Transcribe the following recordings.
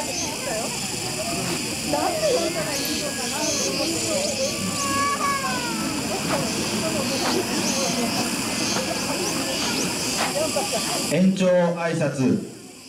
延長挨拶。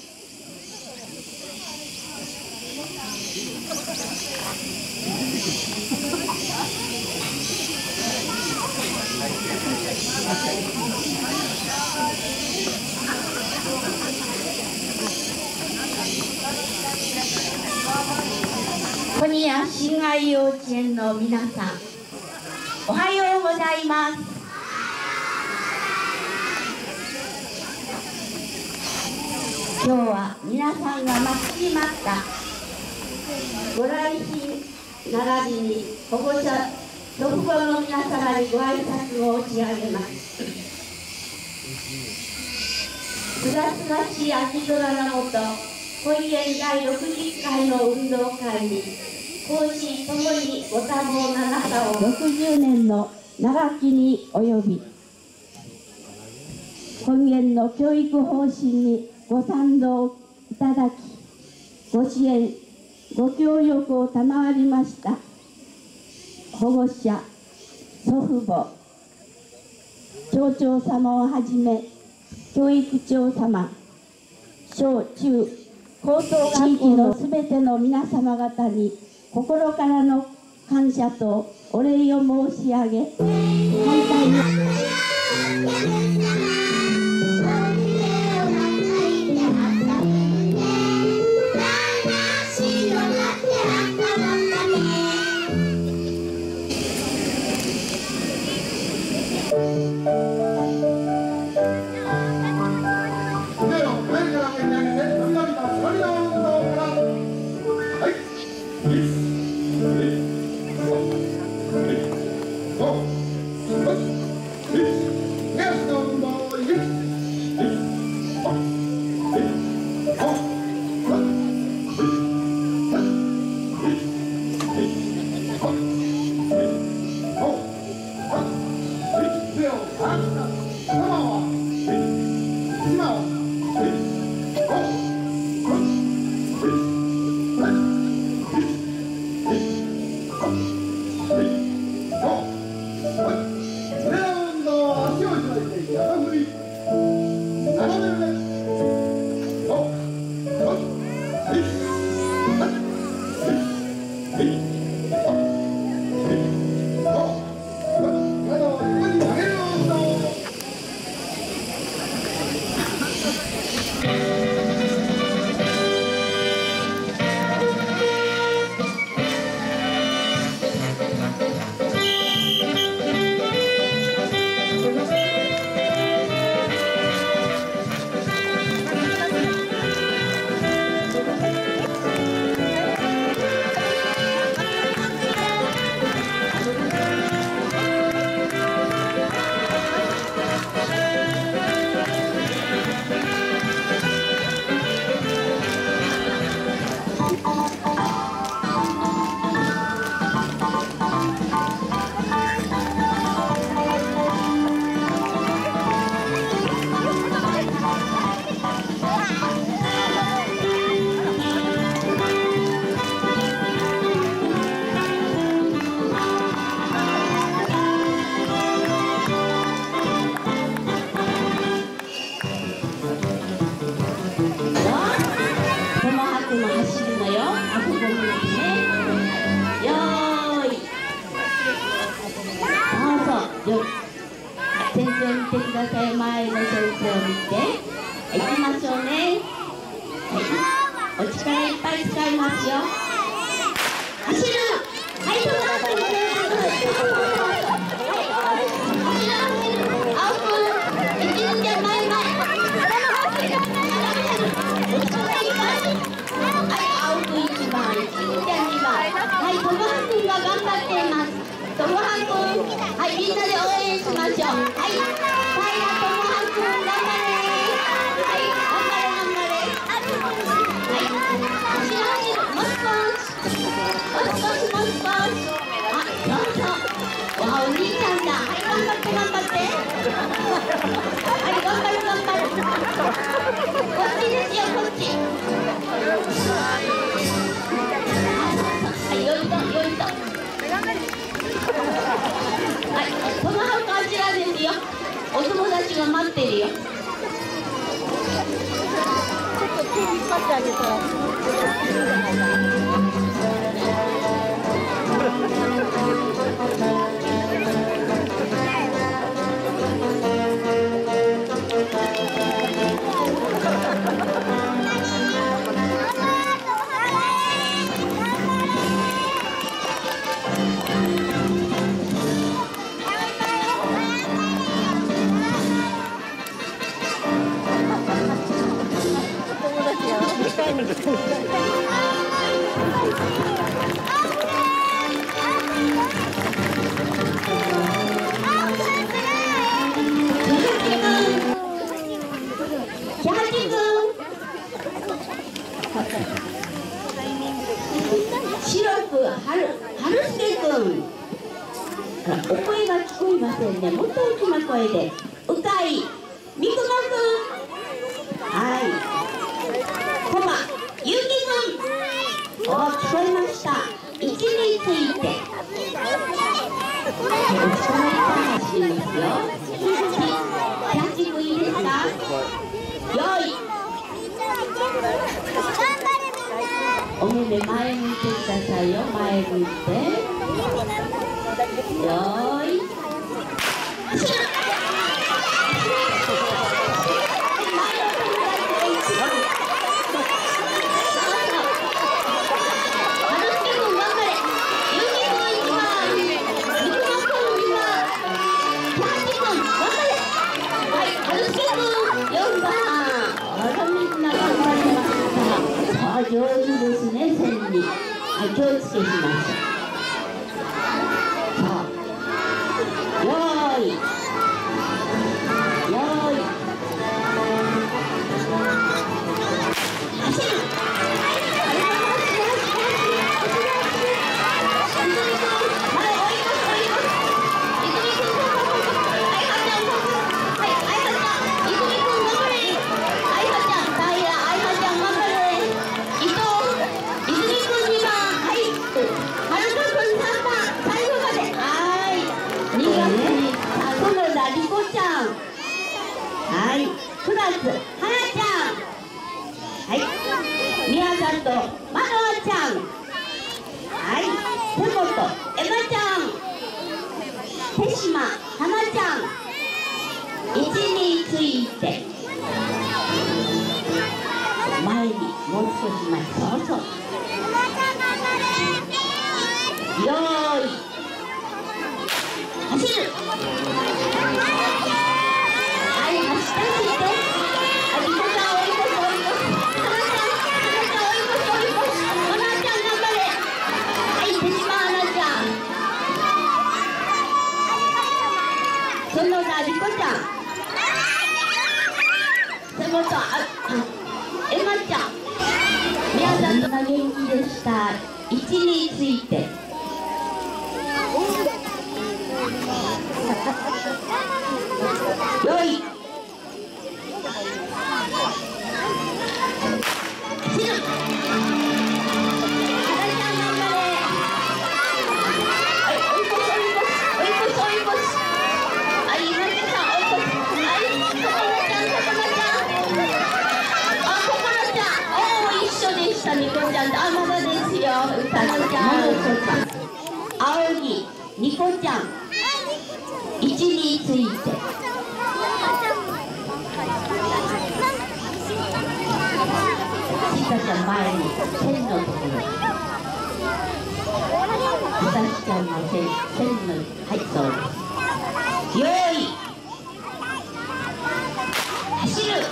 小宮親愛幼稚園の皆さん、おはようございます。今日は皆さんが待ちに待ったご来賓並びに保護者、祖父母の皆様にご挨拶を申し上げます。すがすがしい秋空の下、本園第60回の運動会に講師ともにご多忙な中を60年の長きに及び、本園の教育方針にご賛同いただき、ご支援、ご協力を賜りました保護者、祖父母、町長様をはじめ、教育長様、小中高等学校のすべての皆様方に心からの感謝とお礼を申し上げ、反対に先生を見てください。前の先生を見て行きましょうね。はい、お力いっぱい使いますよ。走る。はい、そうだ。青くん、一輪で前前。はい、青くん1番、一輪で2番。はい、トムハ君が頑張っています。トムハ君、はい、みんなで応援しましょう。はい、平トムハ君、頑張れ。はい、頑張れ、頑張れ。はい、走る走る、もう少し。もう少し。あ、そうそう。わ、お兄ちゃんだ。はい、頑張って頑張って。はい、頑張る頑張る。こっちですよ、こっち。 ちは待ってるよ。 手引っ張ってあげたら。 白く春助君、お声が聞こえませんね。もっと大きな声で。うかいみくの君、はい。コマゆうき君、聞こえました。位置について。後ろに走りますよ。キャッチ君いいですか。よい。お目目前向いてくださいよ。前向いて。よーい。上手ですね、線に。はい、気をつけしましょう。さあ、よーい。よーい。走る。はい、クラス、はなちゃん。はい、みやさんとまのあちゃん。はい、てこと、えまちゃん。手島、はなちゃん。位置について。前にもう少し前、そうそう。よーい。走る。そのなりこちゃん、手元えまちゃん、みやさんが元気でした。位置について。よい。走る。ニコちゃん、まだですよ。うさのちゃん、青木、ニコちゃん、位置について。ちかちゃん前に、線のところ。うさちゃんの線の、はい、そうです。よーい。走る。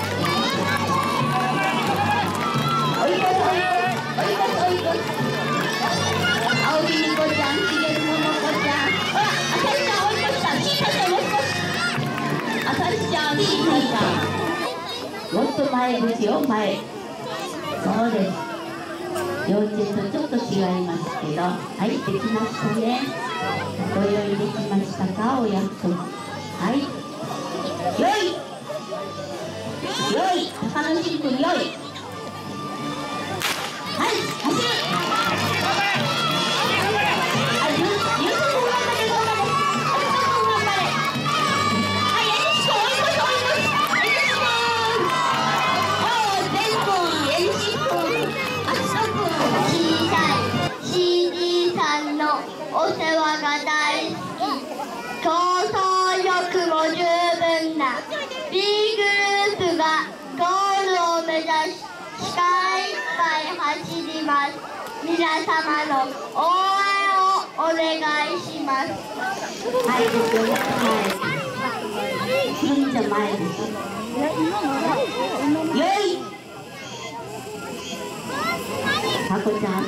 青木ニコちゃん、しげるももこちゃん、ほら、あさりちゃん追い越した、ちいかちゃんもう少し、あさりちゃん、ちいかちゃん、もっと前ですよ、前、そうです、幼稚園とちょっと違いますけど、はい、できましたね、ご用意できましたか、お約束、はい、よい、よい、高野新君、よい、はい、走る。ゆうすくん頑張れ、頑張れ。ありさくん頑張れ。はい、えにしこ追いります。皆様の応援をお願いします。 はい、神社前です。よい。ハコちゃん。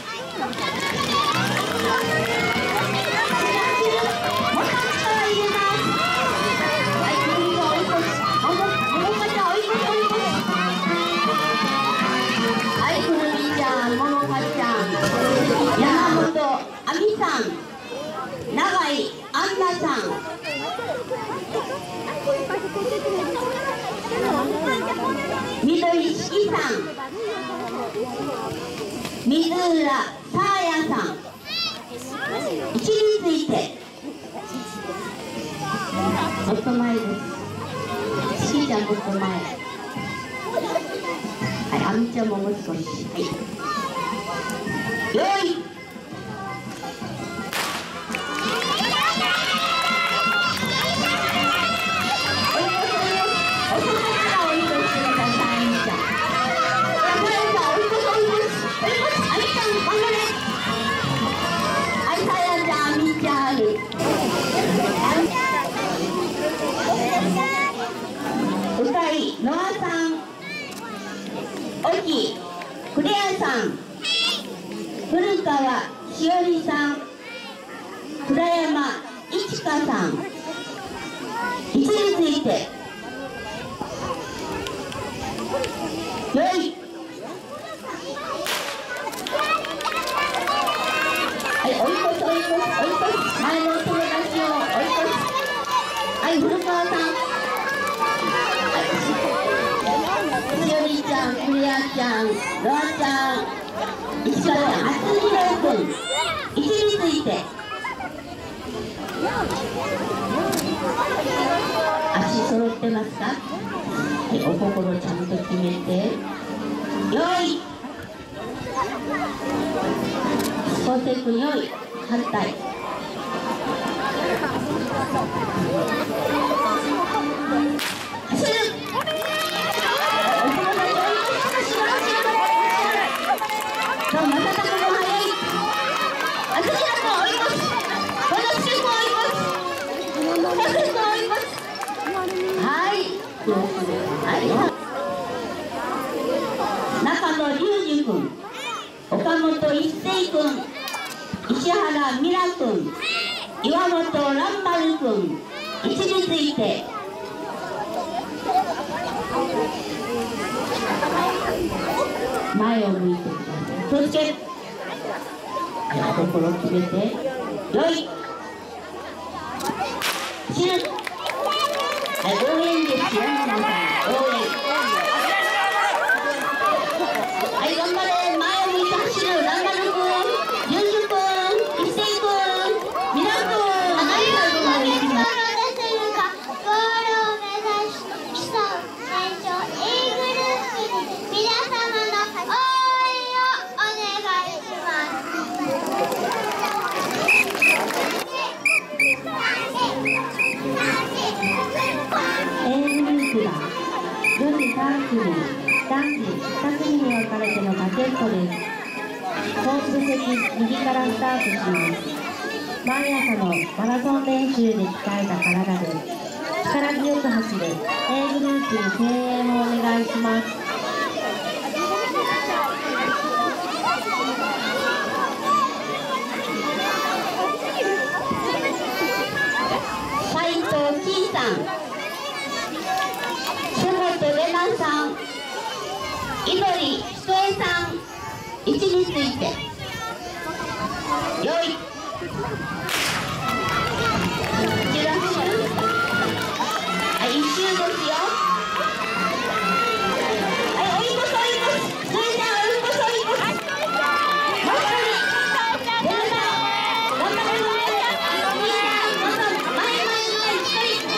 あみさん、永井アンナさん、緑四季さん、水浦さあやさん、位置についてもっと前です。しきちゃんもっと前。はい、あみちゃんももう少し。はい、よい。ノアさん、オキ、クレアさん、古川しおりさん、倉山いちかさん、位置についてよい。はい、追い越す追い越す追い越す、前の友達を追い越す。はい、古川さん、しおりちゃん、クレアちゃん、ロアちゃん、市川ちゃん、あつひろくん、位置について足揃ってますか？はい、お心ちゃんと決めてよい。小手くんよい。反対。走る。そう、まさたくんも速い。あつひろくん追い越す。このシューク追い越す。小手くん追い越す。はい。中野隆二君、岡本一成君、石原美良君、岩本蘭丸君、位置について前を向いてください。そして心決めてよい。走る。はい、応援ですよ、皆さん。応援。はい、頑張れ。前を向いて走る。蘭丸君、ゆうじゅくん、一成君、みな君。はい、最後まで行きます。 ゴールを目指し競う年長 A グループに皆様の応援をお願いします。 A グループは女子3組、男子2組に分かれてのバケットです。コース席右からスタートします。毎朝のマラソン練習で鍛えた体で力強く走る A グループに声援をお願いします。斉藤キーさん、瀬本玲奈さん、井森ひとえさん、位置についてよい。一周ですよ。はい、追い越す追い越す。それじゃあ追い越す追い越す。もう一人。皆さん、頑張れ頑張れ。みんな、また前一人。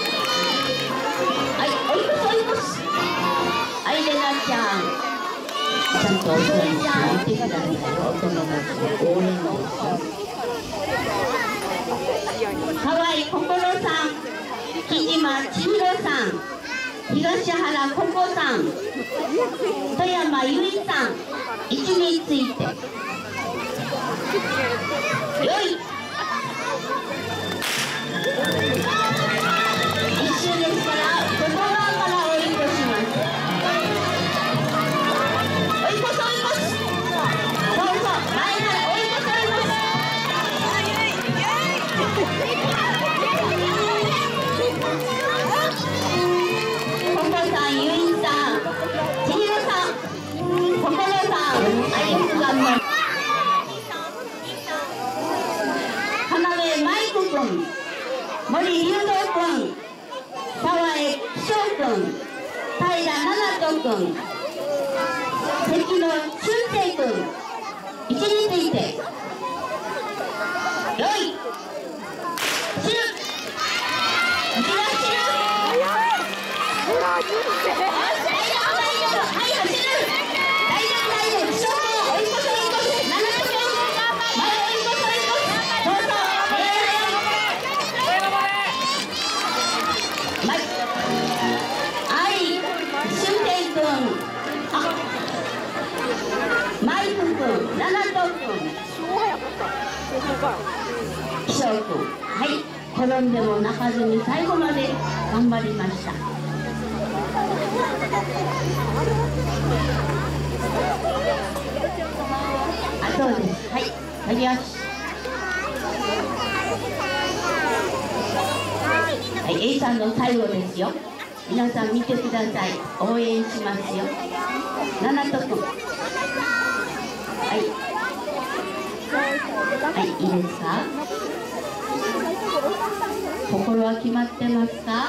はい、追い越す追い越す。はい、レナちゃん。ちゃんとお世話にしていてください。お友達の応援です。河合心さん。木島千尋さん、東原ココさん、富山由衣さん、 位置についてよい。一周ですから外側から追い越します。追い越す追い越す。そうそう、前から追い越す追い越す。ココさん、ゆいさん、千尋さん、心さん、あゆくがんの浜辺舞子くん、森龍道くん、沢江翔くん、平七斗くん、関野俊生くん、位置についてよい。知る。内側知る。大丈夫大丈夫。はい走る。大丈夫大丈夫。翔くん追い越す追い越す。七斗くん前追い越す追い越す。そうそう。はい。俊平くん。マイクくん、七斗くん。翔くん。はい。転んでも泣かずに最後まで頑張りました。あ、そうです。はい。よし。はい、A さんの最後ですよ。皆さん見てください。応援しますよ。七斗くん。はい。はい、いいですか。心は決まってますか。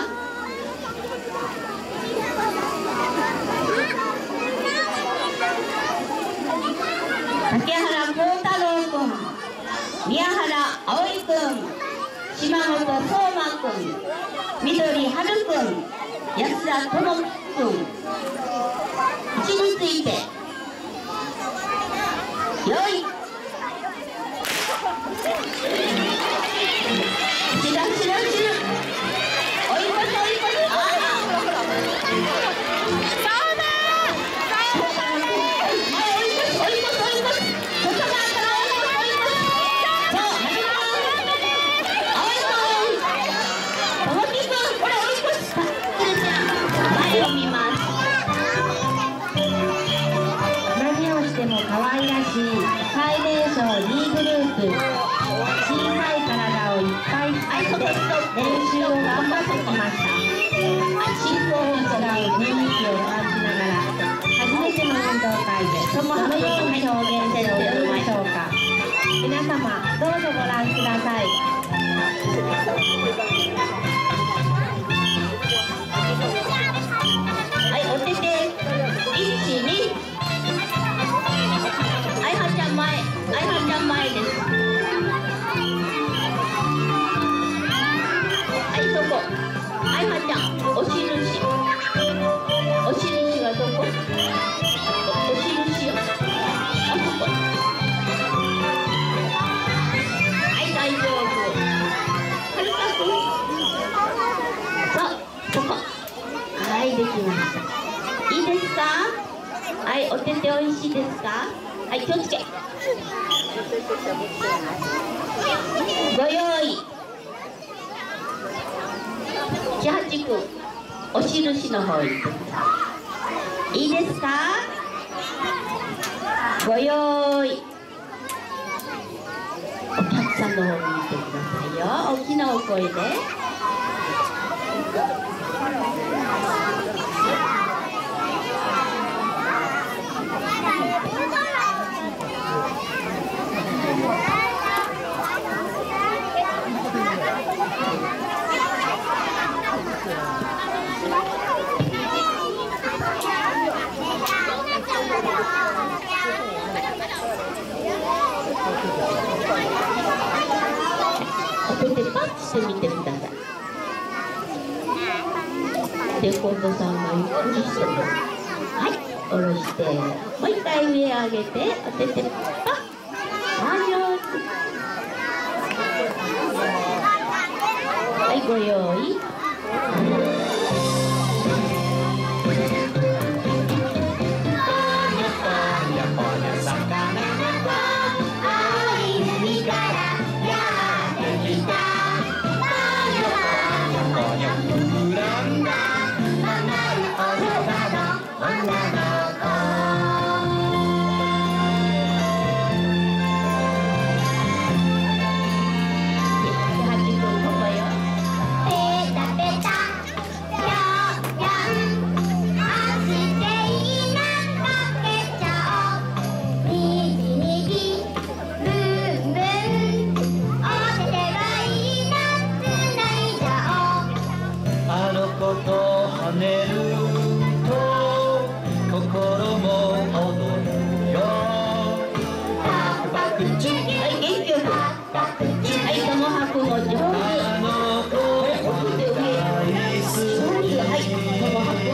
竹原幸太郎君、宮原葵君、島本相馬君、緑春君、安田智樹君、位置についてよい。知らん知らん知らん。追い越す追い越す。ああ。そうだ。前追い越す追い越す追い越す。外側から追い越す追い越す。そう、はるくん。葵くん。ともきくん、これ追い越す。前を見ます。 何をしても可愛らしい最年少 D グループ。小さい体をいっぱい使って練習を頑張ってきました。進行に違う雰囲気を感じながら初めての運動会でどのように表現しておりましょうか。皆様どうぞご覧ください。 はい、お手手1、2。あいはちゃん前、あいはちゃん前です。はい、そこ。あいはちゃん、お印。お印はどこ？お印よ。あそこ。はい、大丈夫。はるかくん。そう、そこ。はい、できました。いいですか？はい、お手手おいしいですか？はい、気をつけ。ご用意。千八くん、お印の方行ってください。いいですか？ご用意。お客さんの方に見てくださいよ。大きなお声で。お手手パッチしてみてください。で、近藤さんがゆっくりしてます。はい、下ろして、もう一回上上げて、お手手パッ。上手。はい、ご用意。 元気よく。はい、ともはくの上手。奥で上。はい、ともはく。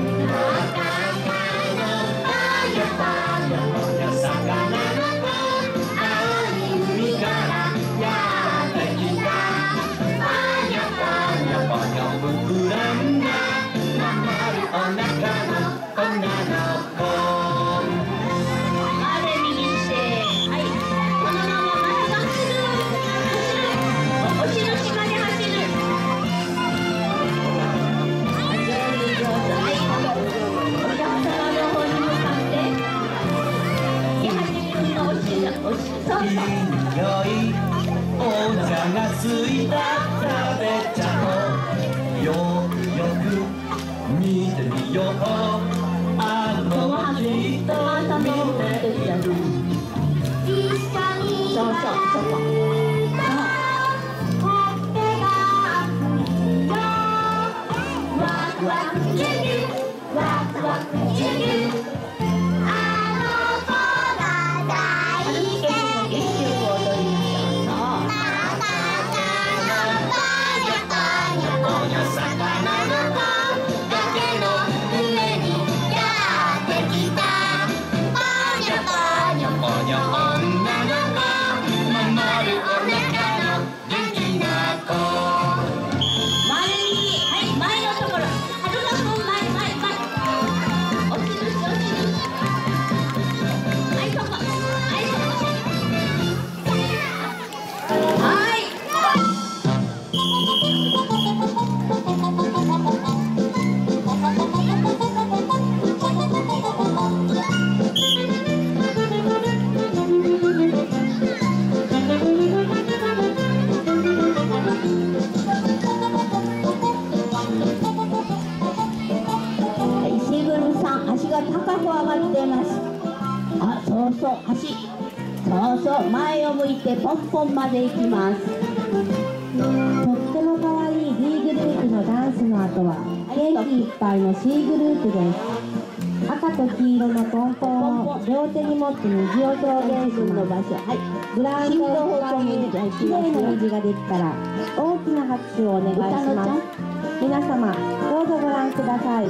お茶がついた食べちゃおうよく見てみようあのきっと見て一緒にそうそうそこ。 ほっぺがワクワクキュキュワクワクキュキュあの子が大好き前を向いてポンポンまで行きます。とっても可愛い D グループのダンスの後は元気いっぱいの C グループです。赤と黄色のポンポンを両手に持って虹を表現するの場所、はい、グラウンド方向にきれいな虹ができたら大きな拍手をお願いします。皆様どうぞご覧ください。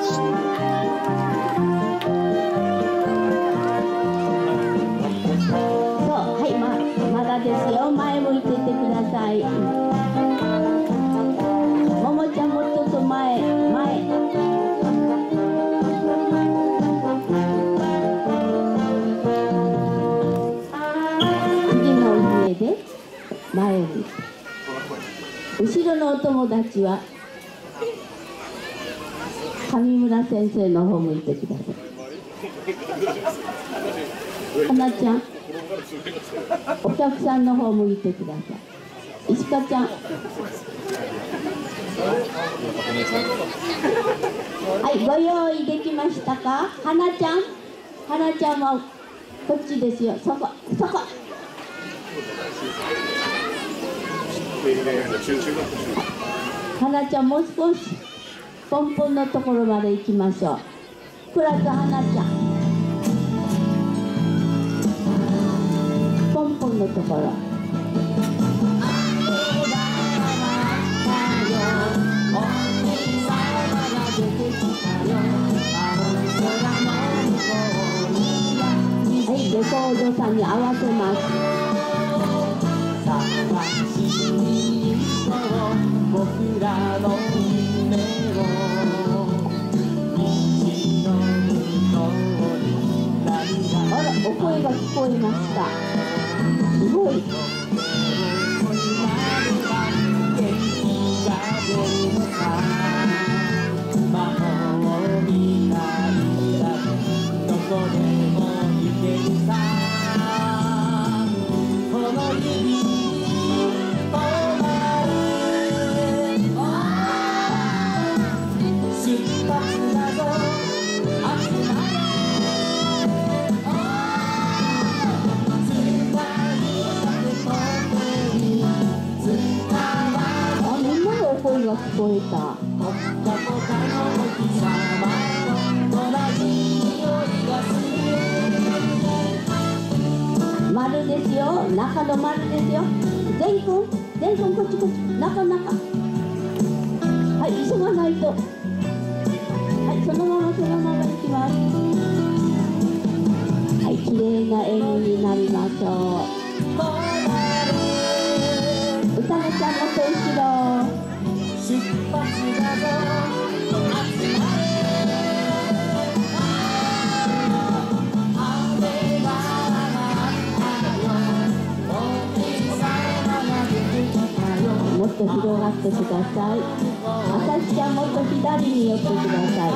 ですよ、前向いててください。ももちゃんもちょっと前。次の上で前に。後ろのお友達は上村先生の方向いてください。花ちゃん。お客さんの方向いてください。石川ちゃん。はい、ご用意できましたか。花ちゃん。花ちゃんもこっちですよ。そこ。花ちゃんもう少しポンポンのところまで行きましょう。プラス花ちゃん。ポンポンのところ。はい、レコードさんに合わせます。僕らの夢をあら、お声が聞こえました。すごい。聞こえた。 丸ですよ。中の丸ですよ。全くんこっちこっち。中。はい、急がないと。はい、そのままいきます。はい、綺麗な演技になりましょう。うさねちゃんもと後ろ。 出発だぞもっと広がってください。あさしちゃんもっと左に寄ってください。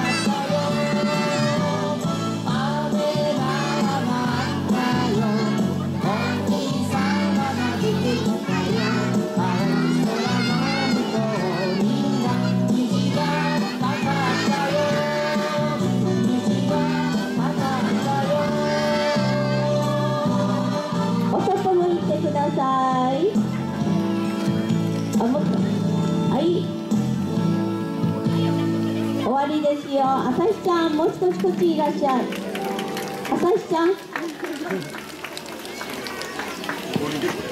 お外向いてください。もっと、はい、終わりですよ。あさしちゃん、もう少しこっちいらっしゃい。あさしちゃん。